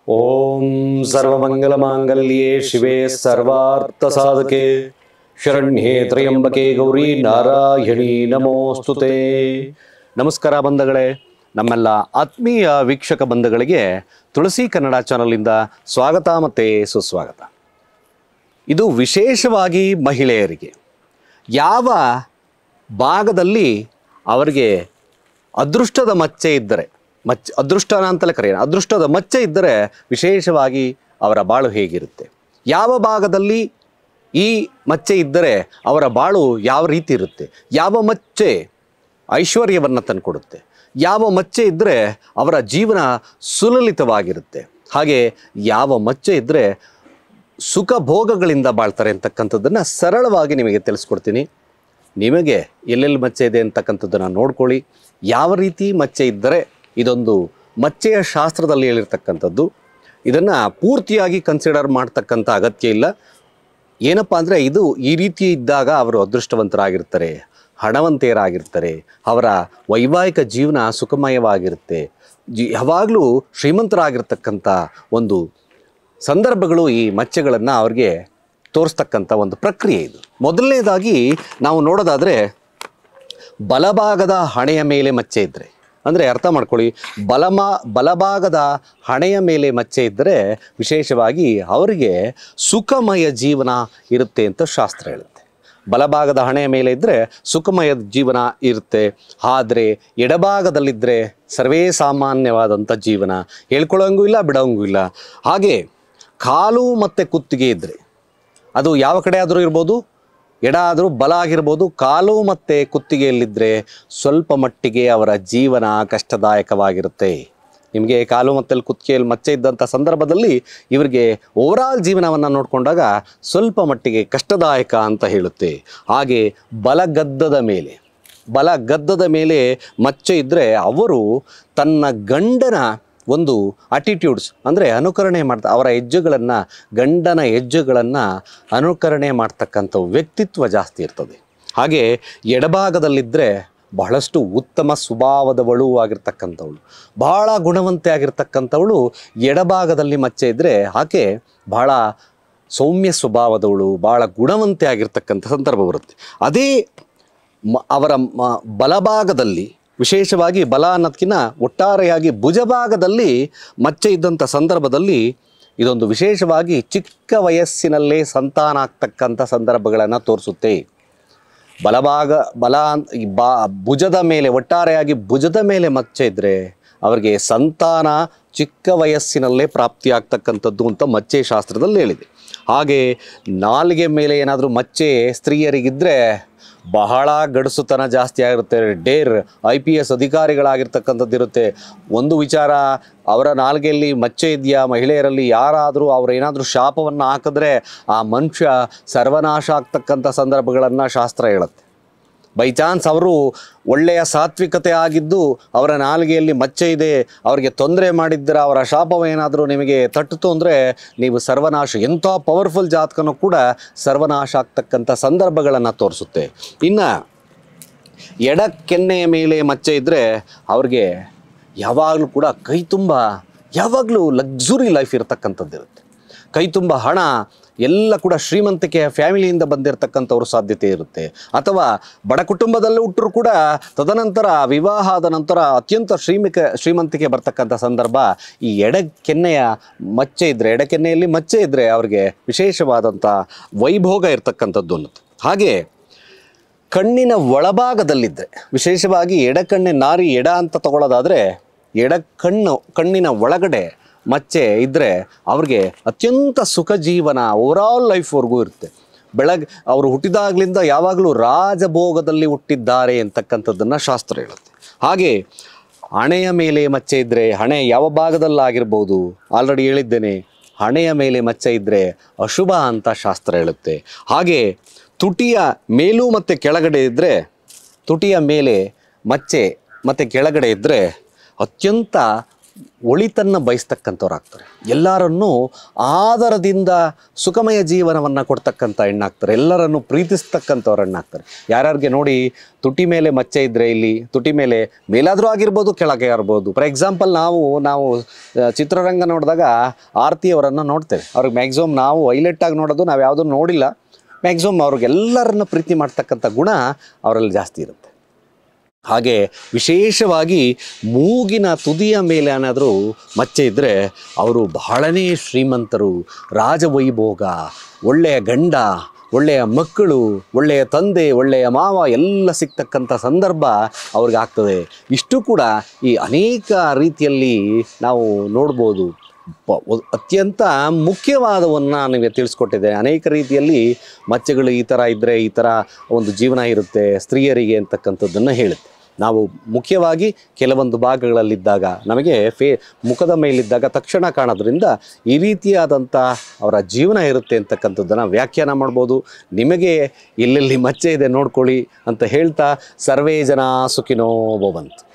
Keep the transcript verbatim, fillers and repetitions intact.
ಓಂ ಸರ್ವಮಂಗಲಮಾಂಗಲ್ಯೆ ಶಿವೆ ಸರ್ವಾರ್ಥಸಾಧಕೆ ಶರಣ್ಯೇ ತ್ರ್ಯಂಬಕೆ ಗೌರಿ ನಾರಾಯಣಿ ನಮೋಸ್ತುತೆ. ನಮಸ್ಕಾರ ಬಂಧುಗಳೇ, ನಮ್ಮೆಲ್ಲ ಆತ್ಮೀಯ ವೀಕ್ಷಕ ಬಂಧುಗಳಿಗೆ ತುಳಸಿ ಕನ್ನಡ ಚಾನಲಿಂದ ಸ್ವಾಗತ ಮತ್ತು ಸುಸ್ವಾಗತ. ಇದು ವಿಶೇಷವಾಗಿ ಮಹಿಳೆಯರಿಗೆ ಯಾವ ಭಾಗದಲ್ಲಿ ಅವರಿಗೆ ಅದೃಷ್ಟದ ಮಚ್ಚೆ ಇದ್ದರೆ, ಮಚ್ಚ ಅದೃಷ್ಟನ ಅಂತಲೇ ಕರೆಯೋಣ, ಅದೃಷ್ಟದ ಮಚ್ಚೆ ಇದ್ದರೆ ವಿಶೇಷವಾಗಿ ಅವರ ಬಾಳು ಹೇಗಿರುತ್ತೆ, ಯಾವ ಭಾಗದಲ್ಲಿ ಈ ಮಚ್ಚೆ ಇದ್ದರೆ ಅವರ ಬಾಳು ಯಾವ ರೀತಿ ಇರುತ್ತೆ, ಯಾವ ಮಚ್ಚೆ ಐಶ್ವರ್ಯವನ್ನು ತಂದುಕೊಡುತ್ತೆ, ಯಾವ ಮಚ್ಚೆ ಇದ್ದರೆ ಅವರ ಜೀವನ ಸುಲಲಿತವಾಗಿರುತ್ತೆ, ಹಾಗೆ ಯಾವ ಮಚ್ಚೆ ಇದ್ದರೆ ಸುಖ ಭೋಗಗಳಿಂದ ಬಾಳ್ತಾರೆ ಅಂತಕ್ಕಂಥದ್ದನ್ನು ಸರಳವಾಗಿ ನಿಮಗೆ ತಿಳಿಸ್ಕೊಡ್ತೀನಿ. ನಿಮಗೆ ಎಲ್ಲೆಲ್ಲಿ ಮಚ್ಚೆ ಇದೆ ಅಂತಕ್ಕಂಥದ್ದನ್ನು ನೋಡ್ಕೊಳ್ಳಿ. ಯಾವ ರೀತಿ ಮಚ್ಚೆ ಇದ್ದರೆ, ಇದೊಂದು ಮಚ್ಚೆಯ ಶಾಸ್ತ್ರದಲ್ಲಿ ಹೇಳಿರ್ತಕ್ಕಂಥದ್ದು, ಇದನ್ನು ಪೂರ್ತಿಯಾಗಿ ಕನ್ಸಿಡರ್ ಮಾಡ್ತಕ್ಕಂಥ ಅಗತ್ಯ ಇಲ್ಲ. ಏನಪ್ಪ ಅಂದರೆ, ಇದು ಈ ರೀತಿ ಇದ್ದಾಗ ಅವರು ಅದೃಷ್ಟವಂತರಾಗಿರ್ತಾರೆ, ಹಣವಂತೆಯರಾಗಿರ್ತಾರೆ, ಅವರ ವೈವಾಹಿಕ ಜೀವನ ಸುಖಮಯವಾಗಿರುತ್ತೆ, ಜಿ ಯಾವಾಗಲೂ ಶ್ರೀಮಂತರಾಗಿರ್ತಕ್ಕಂಥ ಒಂದು ಸಂದರ್ಭಗಳು ಈ ಮಚ್ಚೆಗಳನ್ನು ಅವ್ರಿಗೆ ತೋರಿಸ್ತಕ್ಕಂಥ ಒಂದು ಪ್ರಕ್ರಿಯೆ ಇದು. ಮೊದಲನೇದಾಗಿ ನಾವು ನೋಡೋದಾದರೆ, ಬಲಭಾಗದ ಹಣೆಯ ಮೇಲೆ ಮಚ್ಚೆ ಇದ್ದರೆ, ಅಂದರೆ ಅರ್ಥ ಮಾಡ್ಕೊಳ್ಳಿ, ಬಲಮಾ ಬಲಭಾಗದ ಹಣೆಯ ಮೇಲೆ ಮಚ್ಚೆ ಇದ್ದರೆ ವಿಶೇಷವಾಗಿ ಅವರಿಗೆ ಸುಖಮಯ ಜೀವನ ಇರುತ್ತೆ ಅಂತ ಶಾಸ್ತ್ರ ಹೇಳುತ್ತೆ. ಬಲಭಾಗದ ಹಣೆಯ ಮೇಲೆ ಇದ್ದರೆ ಸುಖಮಯ ಜೀವನ ಇರುತ್ತೆ. ಆದರೆ ಎಡಭಾಗದಲ್ಲಿದ್ದರೆ ಸರ್ವೇ ಸಾಮಾನ್ಯವಾದಂಥ ಜೀವನ, ಹೇಳ್ಕೊಳ್ಳೋಂಗೂ ಇಲ್ಲ, ಬಿಡೋಂಗೂ ಇಲ್ಲ. ಹಾಗೆ ಕಾಲು ಮತ್ತು ಕುತ್ತಿಗೆ ಇದ್ದರೆ, ಅದು ಯಾವ ಕಡೆ ಆದರೂ ಇರ್ಬೋದು, ಎಡ ಆದರೂ ಬಲ ಆಗಿರ್ಬೋದು, ಕಾಲು ಮತ್ತು ಕುತ್ತಿಗೆಯಲ್ಲಿದ್ದರೆ ಸ್ವಲ್ಪ ಮಟ್ಟಿಗೆ ಅವರ ಜೀವನ ಕಷ್ಟದಾಯಕವಾಗಿರುತ್ತೆ. ನಿಮಗೆ ಕಾಲು ಮತ್ತು ಕುತ್ತಿಗೆಯಲ್ಲಿ ಮಚ್ಚೆ ಇದ್ದಂಥ ಸಂದರ್ಭದಲ್ಲಿ ಇವರಿಗೆ ಓವರಾಲ್ ಜೀವನವನ್ನು ನೋಡಿಕೊಂಡಾಗ ಸ್ವಲ್ಪ ಮಟ್ಟಿಗೆ ಕಷ್ಟದಾಯಕ ಅಂತ ಹೇಳುತ್ತೆ. ಹಾಗೆ ಬಲಗದ್ದದ ಮೇಲೆ ಬಲಗದ್ದದ ಮೇಲೆ ಮಚ್ಚೆ ಇದ್ದರೆ ಅವರು ತನ್ನ ಗಂಡನ ಒಂದು ಅಟಿಟ್ಯೂಡ್ಸ್, ಅಂದರೆ ಅನುಕರಣೆ ಮಾಡ್ತಾ ಅವರ ಹೆಜ್ಜೆಗಳನ್ನು, ಗಂಡನ ಹೆಜ್ಜೆಗಳನ್ನು ಅನುಕರಣೆ ಮಾಡ್ತಕ್ಕಂಥ ವ್ಯಕ್ತಿತ್ವ ಜಾಸ್ತಿ ಇರ್ತದೆ. ಹಾಗೆ ಎಡಭಾಗದಲ್ಲಿದ್ದರೆ ಬಹಳಷ್ಟು ಉತ್ತಮ ಸ್ವಭಾವದವಳು ಆಗಿರ್ತಕ್ಕಂಥವಳು, ಬಹಳ ಗುಣವಂತೆ ಆಗಿರ್ತಕ್ಕಂಥವಳು. ಎಡಭಾಗದಲ್ಲಿ ಮಚ್ಚೆ ಇದ್ದರೆ ಆಕೆ ಬಹಳ ಸೌಮ್ಯ ಸ್ವಭಾವದವಳು, ಭಾಳ ಗುಣವಂತೆ ಆಗಿರ್ತಕ್ಕಂಥ ಸಂದರ್ಭ ಬರುತ್ತೆ. ಅದೇ ಮ ಅವರ ಮ ಬಲಭಾಗದಲ್ಲಿ, ವಿಶೇಷವಾಗಿ ಬಲ ಅನ್ನೋದಕ್ಕಿಂತ ಒಟ್ಟಾರೆಯಾಗಿ ಭುಜಭಾಗದಲ್ಲಿ ಮಚ್ಚೆ ಇದ್ದಂಥ ಸಂದರ್ಭದಲ್ಲಿ ಇದೊಂದು ವಿಶೇಷವಾಗಿ ಚಿಕ್ಕ ವಯಸ್ಸಿನಲ್ಲೇ ಸಂತಾನ ಆಗ್ತಕ್ಕಂಥ ಸಂದರ್ಭಗಳನ್ನು ತೋರಿಸುತ್ತೆ. ಬಲಭಾಗ ಬಲ ಬಾ ಭುಜದ ಮೇಲೆ, ಒಟ್ಟಾರೆಯಾಗಿ ಭುಜದ ಮೇಲೆ ಮಚ್ಚೆ ಇದ್ದರೆ ಅವರಿಗೆ ಸಂತಾನ ಚಿಕ್ಕ ವಯಸ್ಸಿನಲ್ಲೇ ಪ್ರಾಪ್ತಿಯಾಗ್ತಕ್ಕಂಥದ್ದು ಅಂತ ಮಚ್ಚೆ ಶಾಸ್ತ್ರದಲ್ಲಿ ಹೇಳಿದೆ. ಹಾಗೆ ನಾಲಿಗೆ ಮೇಲೆ ಏನಾದರೂ ಮಚ್ಚೆ ಸ್ತ್ರೀಯರಿಗಿದ್ದರೆ ಬಹಳ ಗಡಸುತನ ಜಾಸ್ತಿ ಆಗಿರುತ್ತೆ, ಡೇರ್ ಐ ಪಿ ಎಸ್ ಅಧಿಕಾರಿಗಳಾಗಿರ್ತಕ್ಕಂಥದ್ದು ಇರುತ್ತೆ. ಒಂದು ವಿಚಾರ, ಅವರ ನಾಲ್ಗೆಯಲ್ಲಿ ಮಚ್ಚೆ ಇದೆಯಾ ಮಹಿಳೆಯರಲ್ಲಿ ಯಾರಾದರೂ ಅವರೇನಾದರೂ ಶಾಪವನ್ನು ಹಾಕಿದ್ರೆ ಆ ಮನುಷ್ಯ ಸರ್ವನಾಶ ಆಗ್ತಕ್ಕಂಥ ಸಂದರ್ಭಗಳನ್ನು ಶಾಸ್ತ್ರ ಹೇಳುತ್ತೆ. ಬೈ ಚಾನ್ಸ್ ಅವರು ಒಳ್ಳೆಯ ಸಾತ್ವಿಕತೆ ಆಗಿದ್ದು ಅವರ ನಾಲಿಗೆಯಲ್ಲಿ ಮಚ್ಚೆ ಇದೆ, ಅವರಿಗೆ ತೊಂದರೆ ಮಾಡಿದ್ದರೆ, ಅವರ ಶಾಪವೇನಾದರೂ ನಿಮಗೆ ತಟ್ಟಿತು ಅಂದರೆ ನೀವು ಸರ್ವನಾಶ, ಎಂಥ ಪವರ್ಫುಲ್ ಜಾತಕನೂ ಕೂಡ ಸರ್ವನಾಶ ಆಗ್ತಕ್ಕಂಥ ಸಂದರ್ಭಗಳನ್ನು ತೋರಿಸುತ್ತೆ. ಇನ್ನು ಎಡ ಕೆನ್ನೆಯ ಮೇಲೆ ಮಚ್ಚೆ ಇದ್ದರೆ ಅವ್ರಿಗೆ ಯಾವಾಗಲೂ ಕೂಡ ಕೈ ತುಂಬ ಯಾವಾಗಲೂ ಲಕ್ಸುರಿ ಲೈಫ್ ಇರತಕ್ಕಂಥದ್ದು ಇರುತ್ತೆ. ಕೈ ತುಂಬ ಹಣ, ಎಲ್ಲ ಕೂಡ ಶ್ರೀಮಂತಿಕೆಯ ಫ್ಯಾಮಿಲಿಯಿಂದ ಬಂದಿರತಕ್ಕಂಥವ್ರ ಸಾಧ್ಯತೆ ಇರುತ್ತೆ. ಅಥವಾ ಬಡ ಕುಟುಂಬದಲ್ಲೂ ಹುಟ್ಟರೂ ಕೂಡ ತದನಂತರ ವಿವಾಹ ಆದ ನಂತರ ಅತ್ಯಂತ ಶ್ರೀಮಿಕ ಶ್ರೀಮಂತಿಕೆ ಬರ್ತಕ್ಕಂಥ ಸಂದರ್ಭ ಈ ಎಡ ಕೆನ್ನೆಯ ಮಚ್ಚೆ ಇದ್ದರೆ, ಎಡಕೆನ್ನೆಯಲ್ಲಿ ಮಚ್ಚೆ ಇದ್ದರೆ ಅವ್ರಿಗೆ ವಿಶೇಷವಾದಂಥ ವೈಭೋಗ ಇರ್ತಕ್ಕಂಥದ್ದು ಅನ್ನೋದು. ಹಾಗೆ ಕಣ್ಣಿನ ಒಳಭಾಗದಲ್ಲಿದ್ದರೆ, ವಿಶೇಷವಾಗಿ ಎಡಕಣ್ಣೆ ನಾರಿ ಎಡ ಅಂತ ತಗೊಳ್ಳೋದಾದರೆ, ಎಡ ಕಣ್ಣು ಕಣ್ಣಿನ ಒಳಗಡೆ ಮಚ್ಚೆ ಇದ್ದರೆ ಅವ್ರಿಗೆ ಅತ್ಯಂತ ಸುಖ ಜೀವನ ಓವರಾಲ್ ಲೈಫ್ವರೆಗೂ ಇರುತ್ತೆ. ಬೆಳಗ್ಗೆ ಅವರು ಹುಟ್ಟಿದಾಗಲಿಂದ ಯಾವಾಗಲೂ ರಾಜಭೋಗದಲ್ಲಿ ಹುಟ್ಟಿದ್ದಾರೆ ಅಂತಕ್ಕಂಥದ್ದನ್ನು ಶಾಸ್ತ್ರ ಹೇಳುತ್ತೆ. ಹಾಗೆ ಹಣೆಯ ಮೇಲೆ ಮಚ್ಚೆ ಇದ್ದರೆ, ಹಣೆ ಯಾವ ಭಾಗದಲ್ಲಾಗಿರ್ಬೋದು, ಆಲ್ರೆಡಿ ಹೇಳಿದ್ದೇನೆ, ಹಣೆಯ ಮೇಲೆ ಮಚ್ಚೆ ಇದ್ದರೆ ಅಶುಭ ಅಂತ ಶಾಸ್ತ್ರ ಹೇಳುತ್ತೆ. ಹಾಗೆ ತುಟಿಯ ಮೇಲೂ ಮತ್ತು ಕೆಳಗಡೆ ಇದ್ದರೆ, ತುಟಿಯ ಮೇಲೆ ಮಚ್ಚೆ ಮತ್ತು ಕೆಳಗಡೆ ಇದ್ದರೆ ಅತ್ಯಂತ ಒಳಿತನ್ನು ಬಯಸ್ತಕ್ಕಂಥವ್ರು ಆಗ್ತಾರೆ. ಎಲ್ಲರನ್ನೂ ಆದರದಿಂದ ಸುಖಮಯ ಜೀವನವನ್ನು ಕೊಡ್ತಕ್ಕಂಥ ಹೆಣ್ಣಾಗ್ತಾರೆ. ಎಲ್ಲರನ್ನು ಪ್ರೀತಿಸ್ತಕ್ಕಂಥವ್ರು ಹೆಣ್ಣಾಗ್ತಾರೆ. ಯಾರ್ಯಾರಿಗೆ ನೋಡಿ ತುಟಿ ಮೇಲೆ ಮಚ್ಚೆ ಇದ್ದರೆ ಇಲ್ಲಿ ತುಟಿ ಮೇಲೆ ಮೇಲಾದರೂ ಆಗಿರ್ಬೋದು, ಕೆಳಗೆ ಇರ್ಬೋದು. ಫಾರ್ ಎಕ್ಸಾಂಪಲ್ ನಾವು ನಾವು ಚಿತ್ರರಂಗ ನೋಡಿದಾಗ ಆರತಿಯವರನ್ನು ನೋಡ್ತೇವೆ. ಅವ್ರಿಗೆ ಮ್ಯಾಕ್ಸಿಮಮ್ ನಾವು ಹೈಲೈಟಾಗಿ ನೋಡೋದು ನಾವು ಯಾವುದೂ ನೋಡಿಲ್ಲ. ಮ್ಯಾಕ್ಸಿಮಮ್ ಅವ್ರಿಗೆಲ್ಲರನ್ನು ಪ್ರೀತಿ ಮಾಡ್ತಕ್ಕಂಥ ಗುಣ ಅವರಲ್ಲಿ ಜಾಸ್ತಿ ಇರುತ್ತೆ. ಹಾಗೆ ವಿಶೇಷವಾಗಿ ಮೂಗಿನ ತುದಿಯ ಮೇಲೆ ಏನಾದರೂ ಮಚ್ಚೆ ಇದ್ದರೆ ಅವರು ಬಹಳನೇ ಶ್ರೀಮಂತರು, ರಾಜವೈಭೋಗ, ಒಳ್ಳೆಯ ಗಂಡ, ಒಳ್ಳೆಯ ಮಕ್ಕಳು, ಒಳ್ಳೆಯ ತಂದೆ, ಒಳ್ಳೆಯ ಮಾವ ಎಲ್ಲ ಸಿಗ್ತಕ್ಕಂಥ ಸಂದರ್ಭ ಅವ್ರಿಗೆ ಆಗ್ತದೆ. ಇಷ್ಟು ಕೂಡ ಈ ಅನೇಕ ರೀತಿಯಲ್ಲಿ ನಾವು ನೋಡ್ಬೋದು. ಪ ಅತ್ಯಂತ ಮುಖ್ಯವಾದವನ್ನು ನಿಮಗೆ ತಿಳಿಸ್ಕೊಟ್ಟಿದೆ. ಅನೇಕ ರೀತಿಯಲ್ಲಿ ಮಚ್ಚೆಗಳು ಈ ಥರ ಇದ್ದರೆ ಈ ಥರ ಒಂದು ಜೀವನ ಇರುತ್ತೆ ಸ್ತ್ರೀಯರಿಗೆ ಅಂತಕ್ಕಂಥದ್ದನ್ನು ಹೇಳುತ್ತೆ. ನಾವು ಮುಖ್ಯವಾಗಿ ಕೆಲವೊಂದು ಭಾಗಗಳಲ್ಲಿದ್ದಾಗ ನಮಗೆ ಫೇ ಮುಖದ ಮೇಲಿದ್ದಾಗ ತಕ್ಷಣ ಕಾಣೋದ್ರಿಂದ ಈ ರೀತಿಯಾದಂಥ ಅವರ ಜೀವನ ಇರುತ್ತೆ ಅಂತಕ್ಕಂಥದ್ದನ್ನು ವ್ಯಾಖ್ಯಾನ ಮಾಡ್ಬೋದು. ನಿಮಗೆ ಎಲ್ಲೆಲ್ಲಿ ಮಚ್ಚೆ ಇದೆ ನೋಡ್ಕೊಳ್ಳಿ ಅಂತ ಹೇಳ್ತಾ ಸರ್ವೇ ಜನ ಸುಖಿನೋ ಭವಂತು.